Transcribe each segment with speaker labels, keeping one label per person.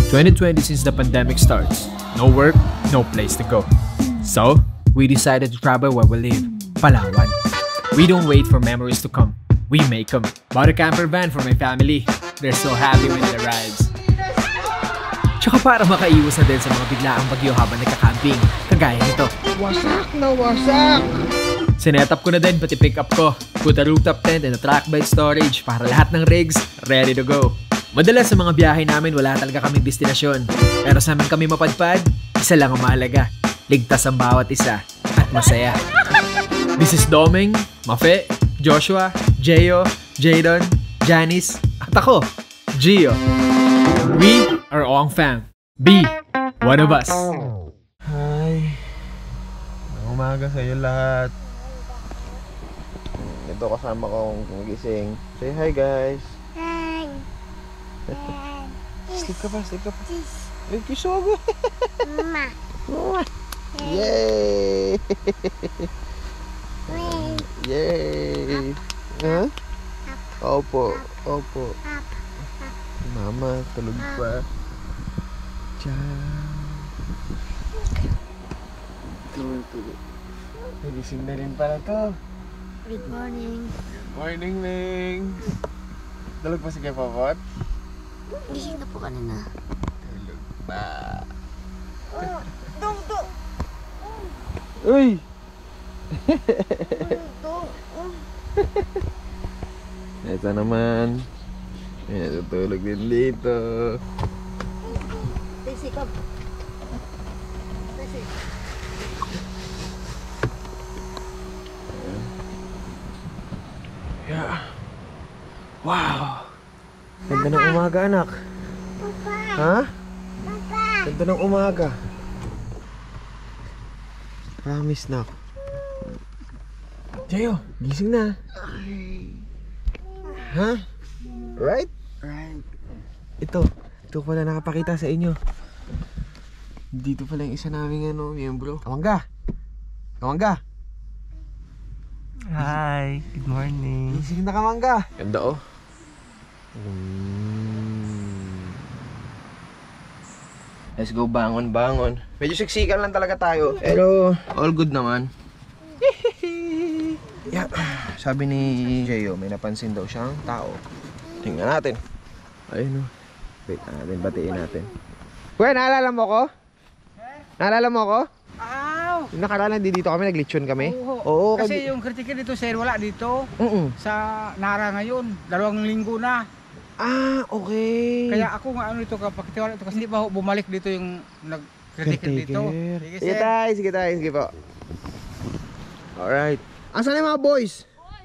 Speaker 1: 2020 since the pandemic starts. No work, no place to go. So, we decided to travel where we live, Palawan. We don't wait for memories to come. We make them. Bought a camper van for my family. They're so happy when it arrives. Tsaka para makaiwas na din sa mga biglaang bagyo habang nagka-camping, kagaya nito.
Speaker 2: Wasak na wasak!
Speaker 1: Sinetap ko na din pati pick up ko. Put a rooftop tent and a track bed storage para lahat ng rigs ready to go. Madalas sa mga biyahe namin wala talaga kaming destinasyon. Pero sa amin kami mapadpad, isa lang ang mahalaga. Ligtas ang bawat isa at masaya. This is Doming, Mafe, Joshua, Jeyo, Jadon, Janice, at ako, Gio. We are Ong Fam. Be one of us.
Speaker 2: Hi. Umaga sa iyo lahat. Ito kasama kong gising. Say hi guys.
Speaker 3: Hi.
Speaker 2: Sleep ka pa, sleep ka pa. Ay, kiss ako.
Speaker 3: Mama.
Speaker 2: Yay! Yay! Ha? Opo, opo. Mama, tulog pa. Tiyan. Tulog. Nagising na rin pala to.
Speaker 3: Good morning.
Speaker 2: Good morning, Ming. Tulog pa si Kuya Popot?
Speaker 3: Gising na po kanina.
Speaker 2: Tulog pa. Uy! Ito naman. Ayan, tutulog din dito.
Speaker 3: Tisikap.
Speaker 2: Yeah. Wow! Ganda ng umaga, anak.
Speaker 3: Papa.
Speaker 2: Ha?
Speaker 3: Papa.
Speaker 2: Ganda ng umaga. Promise na ako. Jayo, gising na. Ha? Right?
Speaker 4: Right.
Speaker 2: Ito pala nakapakita sa inyo. Dito pala yung isa naming miyembro. Kamangga! Kamangga!
Speaker 4: Hi, good morning.
Speaker 2: Gising na, Kamangga! Ganda oh. Let's go bangon. Medyo siksikan lang talaga tayo. Pero all good naman. Yeah. Sabi ni Jeyo, may napansin daw siyang tao. Tingnan natin. Ayun o. Wait natin, batiin natin. Kuya, naalala mo ko? Naalala mo ko? Yung nakaraan, dito kami, naglitsyon kami. Oo.
Speaker 4: Kasi yung critical dito, sir, wala dito. Sa Nara ngayon, 2 linggo na.
Speaker 2: Ah, okay.
Speaker 4: Kaya ako nga ito kapakitiwala ito kasi hindi pa bumalik dito yung nag-critical dito.
Speaker 2: Sige tayo, sige po. Alright. Asan na yung mga boys?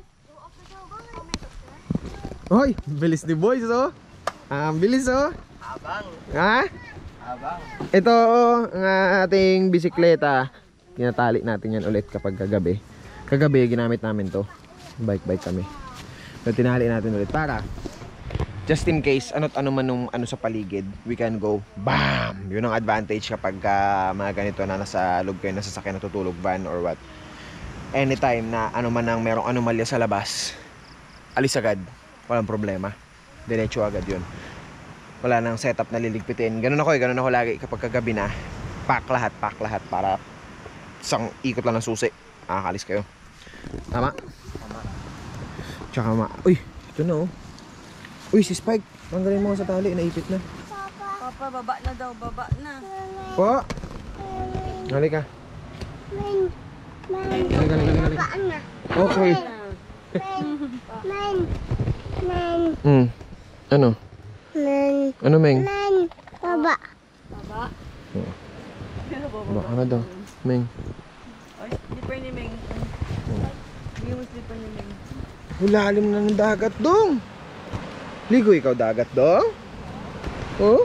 Speaker 2: Hoy, bilis ni boys oh. Ang bilis oh.
Speaker 4: Abang.
Speaker 2: Ha?
Speaker 4: Abang.
Speaker 2: Ito ang ating bisikleta. Tinatali natin yan ulit kapag kagabi. Kagabi ginamit namin to. Bike kami. So tinali natin ulit para just in case ano man nung sa paligid, we can go bam. Yun ang advantage kapag mga ganito na nasa loob kayo, nasa sasakyan, natutulog van or what. Anytime na man ang merong anomalya sa labas, alis agad, walang problema, diretso agad yun, wala nang setup na liligpitin. Ganun ako lagi kapag kagabi na, pack lahat para isang ikot lang ng susi, makakalis kayo. Tama? Tsaka uy, ito na oh. Uy, si Spike, tanggalin mo sa tali, naipit na.
Speaker 5: Papa, baba na daw, baba na.
Speaker 2: Po, halika. Halika. Okay. Ano? Ano, Meng?
Speaker 3: Baba.
Speaker 2: Baka na daw, Meng.
Speaker 5: Ay, slipper ni Meng. Hindi mo slipper ni Meng.
Speaker 2: Lalim na ng dagat dong. Ligo ikaw dagat dong? Oh?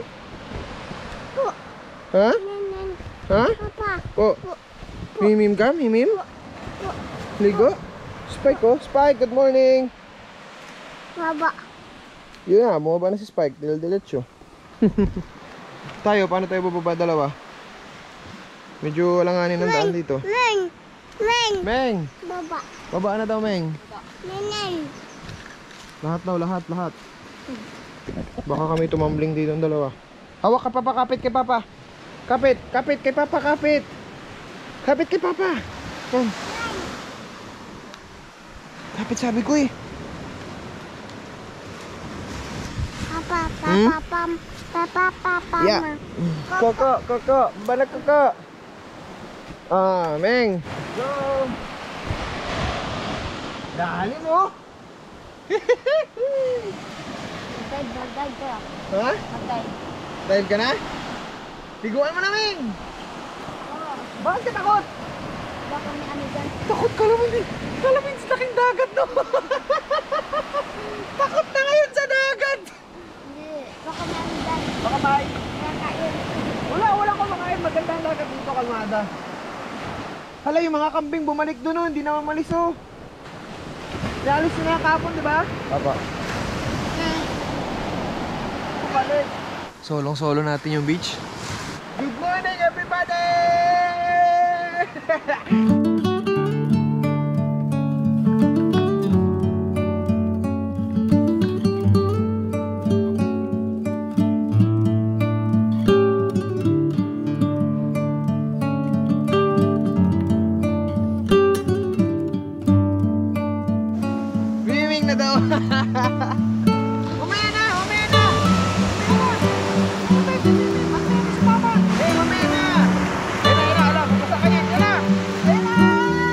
Speaker 2: Ha? Ha?
Speaker 3: Papa.
Speaker 2: Po. Mimim ka? Mimim? Ligo? Spike oh. Spike, good morning.
Speaker 3: Baba.
Speaker 2: Yun na, bumaba na si Spike. Diretso. Tayo, paano tayo bababa dalawa? Medyo alanganin ang daan dito. Meng!
Speaker 3: Baba.
Speaker 2: Baba na daw, Meng.
Speaker 3: Nenen.
Speaker 2: Lahat daw, lahat. Baka kami tumambling dito ang dalawa. Hawak ka papa, kapit kay papa. Kapit kay papa, kapit. Kapit kay papa. Yan. Kapit sabi ko eh.
Speaker 3: Papa,
Speaker 2: Hmm?
Speaker 3: papa, papa, papa,
Speaker 2: Yeah. Koko. Balik koko. Ah, Meng. Go. Dali mo.
Speaker 3: Mag-dive ko.
Speaker 2: Ha?
Speaker 3: Mag-dive.
Speaker 2: Dive ka na? Tiguan mo na, Meng. Bakit ka takot?
Speaker 3: Baka may ano dyan.
Speaker 2: Takot ka naman eh. Kalamin sa laking dagat no. Takot na ngayon sa dagat.
Speaker 3: Hindi. Baka may ano dyan.
Speaker 2: Baka tayo.
Speaker 3: Kakain.
Speaker 2: Wala ko makain. Maganda ang dagat dito, kalmada. Hala, yung mga kambing bumalik doon, oh. Hindi naman malis, oh. Nalis na yung kapon, di ba? Papa. Bumalik. Solong-solo natin yung beach. Good morning, everybody! Swimming na daw. Umaya na! Umaya na! Hey, umaya na! Ayun na, ala, pupusta ka yan, ala! Ayun na!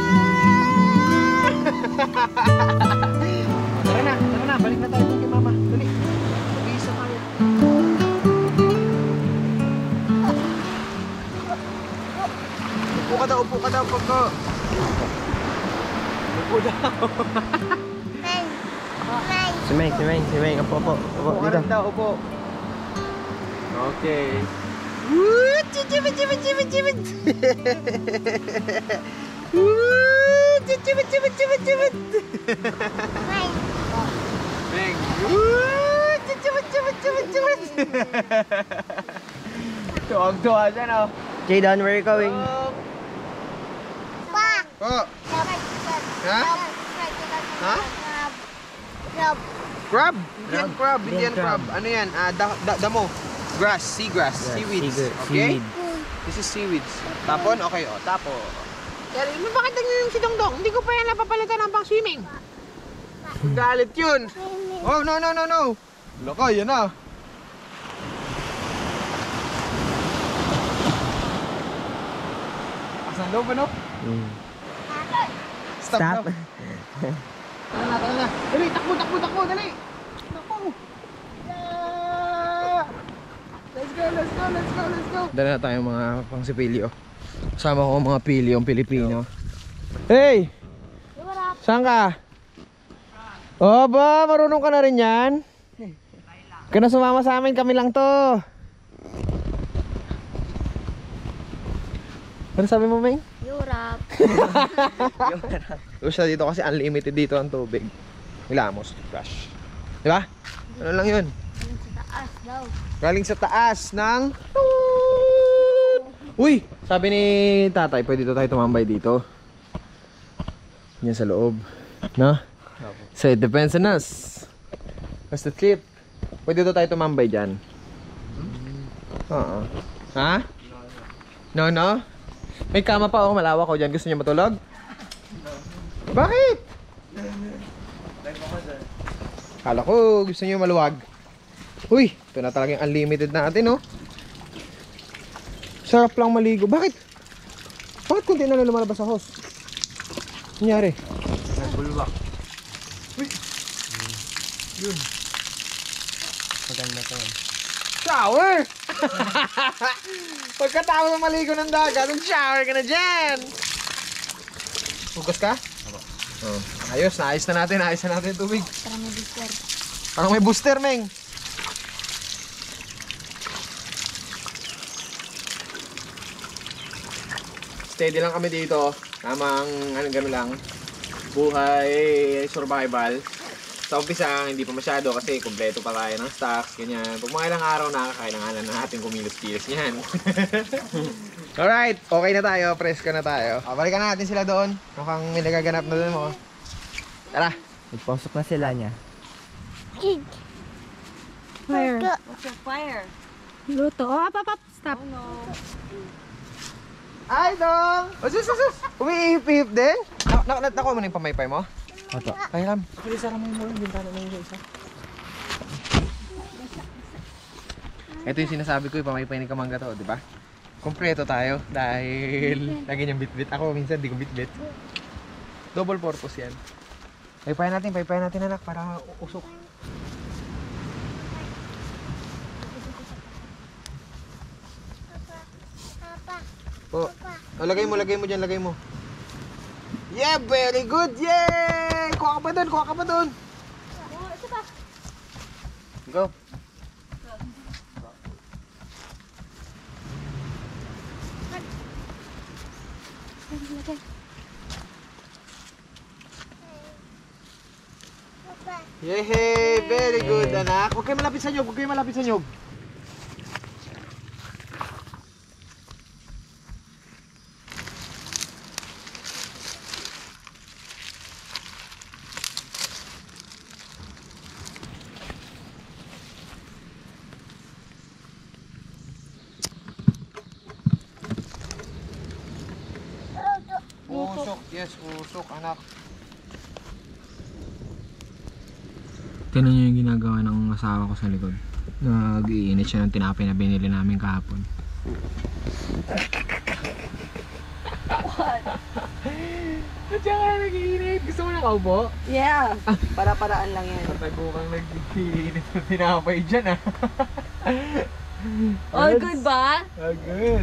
Speaker 2: Tara na, balik na tayo doon kay mama. Dali, mag-iisa tayo. Upo ka daw, pagko. Upo daw.
Speaker 3: Meng. Meng.
Speaker 2: Si Meng, opo, dito. Upo. Okay.
Speaker 3: Meng.
Speaker 2: Meng. Tuwag-tuwa siya, no?
Speaker 5: Jaydan, where are you going?
Speaker 3: Pa.
Speaker 2: Oh, Ha? Ha?
Speaker 3: Crab.
Speaker 2: crab. Indian crab.
Speaker 5: Indian crab.
Speaker 2: Ano yan? Damo. Grass, seagrass, seaweeds. Okay? This is seaweeds. Tapon? Okay, oh, tapo. Bakit ganyan yung si Dongdong? Hindi ko pa yan napapalitan ng pang swimming. Galit yun. Oh, no. Laka, yan na. Asan daw ba, no? Stop.
Speaker 5: Stop.
Speaker 2: Tara na. Dali, takbo, dali. Takbo. Yeah. Let's go. Dala na tayo mga pang sipilyo. Kasama ko mga pilyong Pilipino. Hey! Saan ka? Oh ba, marunong ka na rin yan? Ka na sumama sa amin, kami lang to. Ano sabi mo, Meng?
Speaker 3: Europe.
Speaker 2: Gusto dito kasi unlimited dito ang tubig. Hilamos, crush. Diba? Ano lang yun?
Speaker 3: Sa taas daw.
Speaker 2: Galing sa taas ng... Uy! Sabi ni tatay, pwede dito tayo tumambay dito. Yan sa loob. No? So it depends on us. Basta trip. Pwede dito tayo tumambay dyan. Oo. Ha? No? May kama pa, oh, malawak ko dyan. Gusto niyo matulog? Bakit? Kala ko gusto niyo maluwag. Uy, ito na talagang unlimited natin, oh. Sarap lang maligo. Bakit? Bakit kunti na lang lumalabas sa hose? Nangyari?
Speaker 5: Bulwak.
Speaker 2: Uy! Yun.
Speaker 5: Maganda to.
Speaker 2: Shower! Pagkatapos ng maligo ng dagat, shower ka na dyan! Hugas ka? Oh. Ayos na natin yung tubig.
Speaker 3: Parang may booster.
Speaker 2: Parang may booster, Meng. Steady lang kami dito. Tamang gano'n lang. Buhay, survival. Sa umpisa, hindi pa masyado kasi kumpleto pa tayo ng stocks, ganyan. Pag mga ilang araw nakakailangan na natin kumilos-kilos niyan. Alright, okay na tayo, presko na tayo. Balikan natin sila doon. Mukhang may nagaganap na doon mo. Tara.
Speaker 5: Nagpasok na sila niya.
Speaker 3: Fire.
Speaker 5: What's your fire? Luto. Oh, up. Stop.
Speaker 2: Ay, Dong! O, sus! Umiihip-ihip din? Nakuha mo na yung pamaypay mo? Oto. Ay, Ram. Actually, sarang mo yung bintana na yung isa. Ito yung sinasabi ko, yung pamaypay ni Kamangga to, di ba? Kompleto tayo dahil lagi niyang bit-bit. Ako minsan di ko bit-bit. Double purpose yan. Paypayan natin anak para usok. Po. Oh, lagay mo dyan, lagay mo. Yeah, very good. Yay! Kuha ka pa doon. Go. Yay! Very good, anak. Huwag kayo malapit sa nyug. Usok. Yes, usok, anak.
Speaker 1: Tignan nyo yung ginagawa ng asawa ko sa likod. Nag-iinit siya ng tinapay na binili namin kahapon. At siya ka nag-iinit. Gusto mo nakaupo?
Speaker 5: Yeah. Para-paraan lang yan.
Speaker 2: Patago kang nag-iinit ng tinapay dyan ah.
Speaker 5: All good ba?
Speaker 2: Ah, good.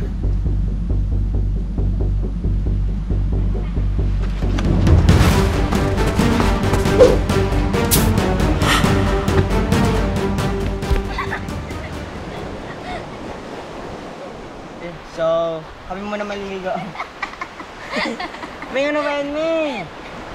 Speaker 6: So, kami muna maliligo. May ano ba yan, May?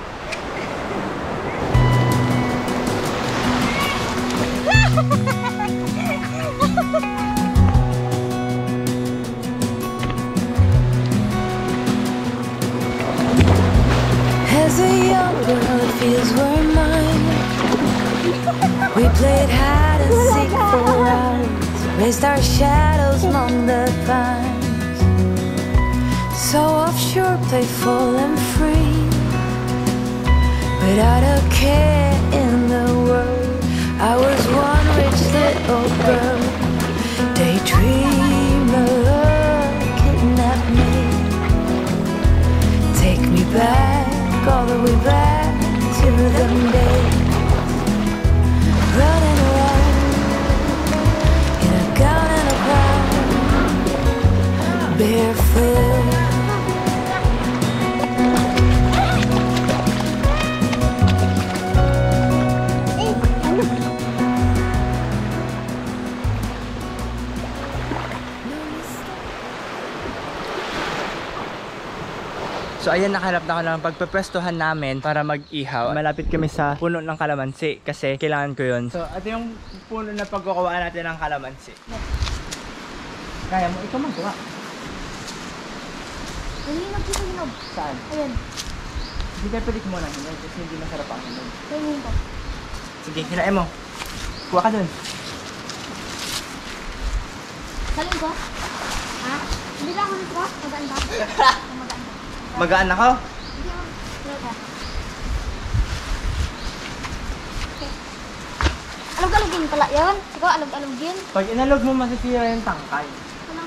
Speaker 7: As a young girl, it feels were mine. We played hide and seek for hours, raised our shadows among the pines. So offshore, playful and free, without a care in the world. I was one rich little girl, daydreamer, kidnap me, take me back, all the way back to them days, running around in a gown and a crown, barefoot.
Speaker 6: So ayan, nakahanap na ako ng pagpepwestuhan namin para mag-ihaw. Malapit kami sa puno ng kalamansi kasi kailangan ko yun. So ito yung puno na pagkukuhaan natin ng kalamansi. Kaya mo, ikaw magawa.
Speaker 3: Hinog.
Speaker 6: Saan?
Speaker 3: Ayan.
Speaker 6: Hindi tayo pwede mo lang hinog kasi hindi masarap ang hinog.
Speaker 3: Tingin ko.
Speaker 6: Sige, hinain mo. Kuha ka dun.
Speaker 3: Salin ko? Ha? Hindi lang ako nito. Magaan ba? Magaan ba?
Speaker 6: Magaan ako?
Speaker 3: Hindi ako. Pero ko. Okay. Alog-alogin pala yun. Ikaw alog-alogin.
Speaker 6: Pag inalog mo, masisira yung tangkay.
Speaker 3: Ano?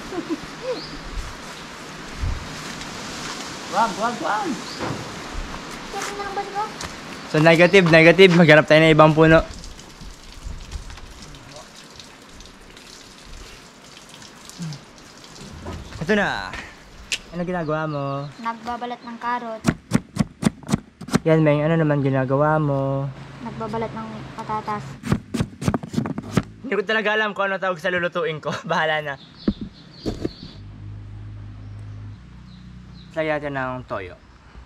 Speaker 6: Wag.
Speaker 3: Kaya na lang ba ko?
Speaker 6: So negative. Maghanap tayo ng ibang puno. Ito na. Ano ginagawa mo?
Speaker 3: Nagbabalat ng karot.
Speaker 6: Yan, Meng. Ano naman ginagawa mo?
Speaker 3: Nagbabalat ng patatas.
Speaker 6: Hindi ko talaga alam kung ano tawag sa lulutuin ko. Bahala na. Lagyan natin ng toyo.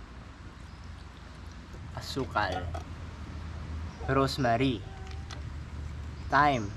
Speaker 6: Asukal. Rosemary. Thyme.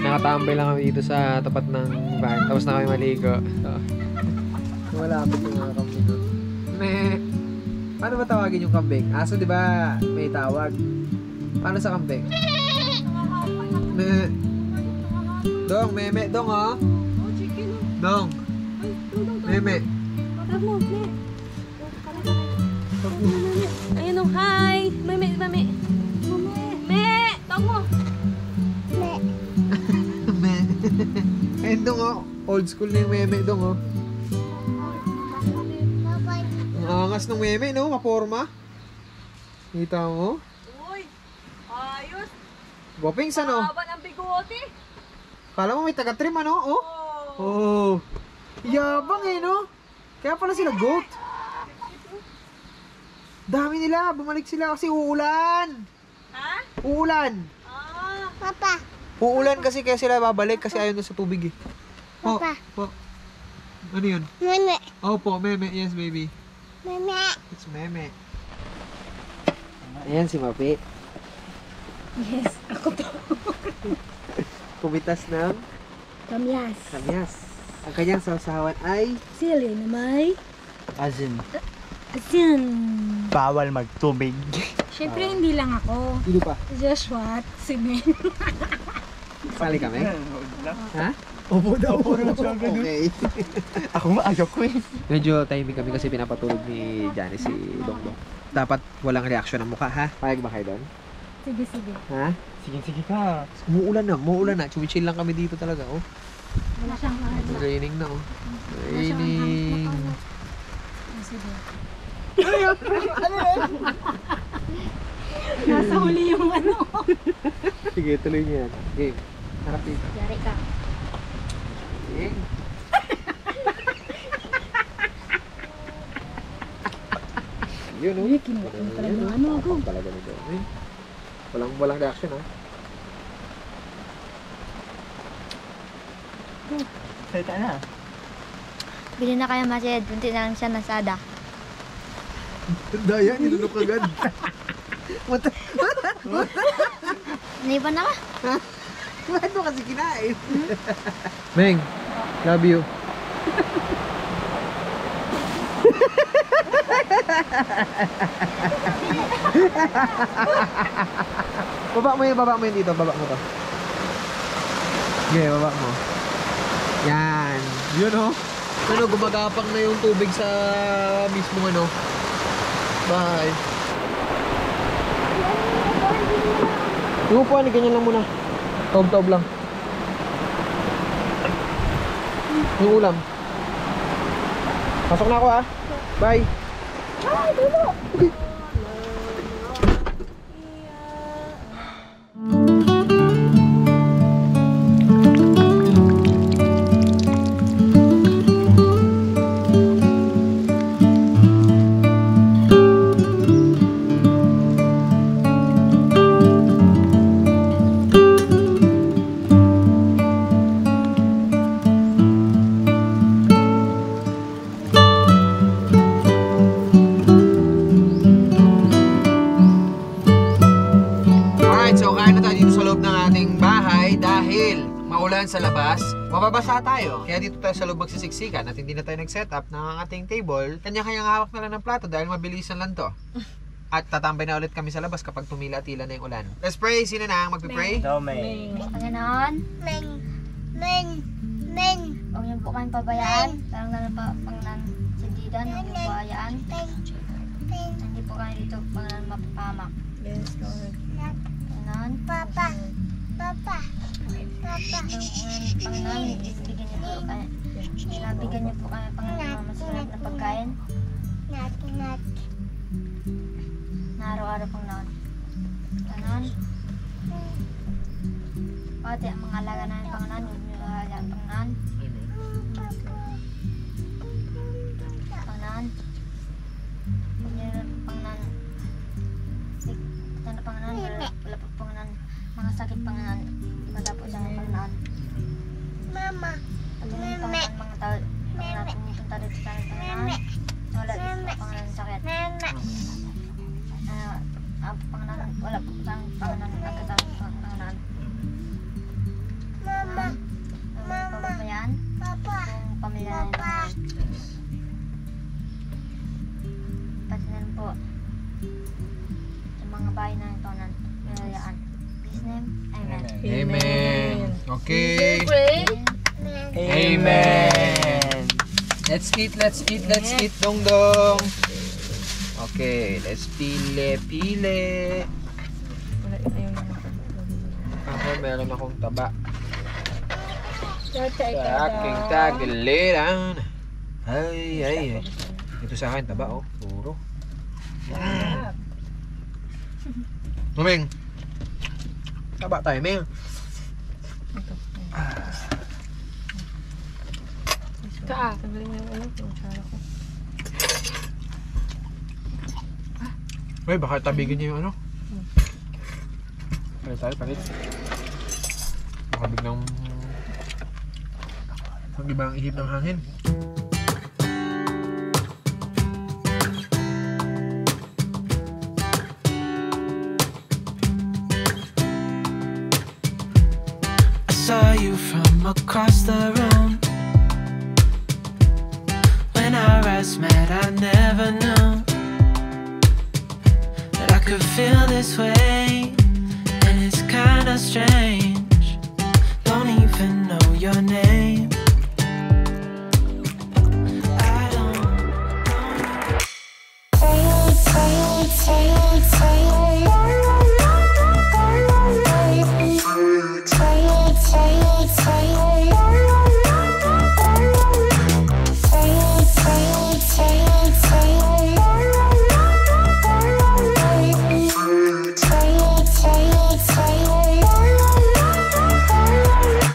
Speaker 2: Nakatambay lang kami dito sa tapat ng van. Tapos na kami maligo. So, malapit yung mga kambing doon. Paano ba tawagin yung kambing? Aso, di ba? May tawag. Paano sa kambing? Dong, meme. Dong, oh. Dong. Meme.
Speaker 3: Ayun o, hi! Meme. Tawag mo!
Speaker 2: Ayun dong, oh. Old school na yung meme dong, oh. Ang angas ng meme, no? Maporma. Kita mo?
Speaker 5: Uy! Ayos!
Speaker 2: Gopings, ano?
Speaker 5: Haba ng bigote!
Speaker 2: Kala mo may taga-trim, ano? Oh? Oh. Yabang eh, no? Kaya pala sila goat. Dami nila. Bumalik sila kasi uulan.
Speaker 5: Ha?
Speaker 2: Uulan.
Speaker 5: Ah!
Speaker 3: Papa!
Speaker 2: Uulan kasi kaya sila babalik kasi ayaw na sa tubig eh. Oh,
Speaker 3: Papa.
Speaker 2: po. Ano yun?
Speaker 3: Meme!
Speaker 2: Opo, meme. Yes, baby.
Speaker 3: Meme!
Speaker 2: It's meme. Ayan si Mapi.
Speaker 3: Yes, ako to.
Speaker 2: Kumitas ng
Speaker 3: Kamyas.
Speaker 2: kamyas. Ang kanyang sausawan ay
Speaker 3: Sili na may
Speaker 6: Asin.
Speaker 3: asin.
Speaker 6: Bawal magtubig.
Speaker 3: Siyempre hindi lang ako.
Speaker 2: sino pa?
Speaker 3: Joshua, si Men.
Speaker 2: Sali kami? Ha? Opo daw. Okay.
Speaker 6: Ako nga, ayaw ko eh.
Speaker 2: Medyo timing kami kasi pinapatulog ni Janice si Dongdong. Dapat walang reaksyon ng mukha, ha? Payag ba kayo doon?
Speaker 3: Sige.
Speaker 2: Ha?
Speaker 6: Sige ka.
Speaker 2: Umuulan na. Chumichill lang kami dito talaga, oh.
Speaker 3: Wala siyang kahit.
Speaker 2: Raining na, oh. Raining.
Speaker 3: Sige. Nasa huli yung ano.
Speaker 2: Sige, tuloy niyo yan. Game. Harap dito.
Speaker 3: Yari ka.
Speaker 2: Game. Yun, oh.
Speaker 3: Uy, kinuha mo talaga yung ano ako.
Speaker 2: Talaga nito. Walang reaction, ha?
Speaker 6: Salita na.
Speaker 3: Bili na kayo Mased, bunti na lang siya nasada.
Speaker 2: Daya, nilunok agad.
Speaker 3: Naiban na ka?
Speaker 2: Bakit mo kasi kinain? Meng, love you. baba mo yun dito, baba mo to. Okay, baba mo. Yan. Yun, oh. Ano, gumagapang na yung tubig sa mismong ano. Bye. Yung upuan, ganyan lang muna. Taob-taob lang. Yung ulam. Pasok na ako, ah. Bye.
Speaker 3: Ay, dulo!
Speaker 2: Okay. Sa labas, mababasa tayo. Kaya dito tayo sa loob magsisiksikan at hindi na tayo nag-set up ng ating table. Kanya-kanyang hawak na lang ng plato dahil mabilisan lang to. At tatambay na ulit kami sa labas kapag tumila-tila na yung ulan. Let's pray. Sino na ang magpipray?
Speaker 6: Domeng.
Speaker 3: Panginoon, huwag niyo po kayong pabayaan. Parang gano'n pa, Panginoon, sandidan, huwag niyo po hayaan. Hindi po kayo dito, Panginoon, mapapamak.
Speaker 5: Yes, Lord.
Speaker 3: Panginoon, Panginoon, bigyan niyo po kami, Panginoon, ng masarap na pagkain. Na araw-araw, Panginoon. Panginoon, pati ang mga alaga namin, Panginoon, huwag niyo hayaan, Panginoon. Panginoon, huwag niyo, Panginoon, Panginoon, wala po, Panginoon, mga sakit, Panginoon, wala po sa mga Panginoon. Pagdating, Panginoon, mga tao, Panginoon, pumupunta dito sa amin, Panginoon, wala dito, Panginoon, sakit. Panginoon, wala po sa Panginoon, nagkatawag, Panginoon.
Speaker 2: Okay.
Speaker 6: Amen.
Speaker 2: Let's eat, dong dong. Okay, let's pile. Ako, meron akong taba. Sa aking tagiliran. Ay. Ito sa akin, taba oh. Puro. Ming. Taba tayo, Ming. Uy, baka tabigin niyo yung ano? Palit. Baka biglang ang ibang ihip ng hangin.
Speaker 7: I saw you from across the room. When our eyes met, I never knew that I could feel this way, and it's kinda strange.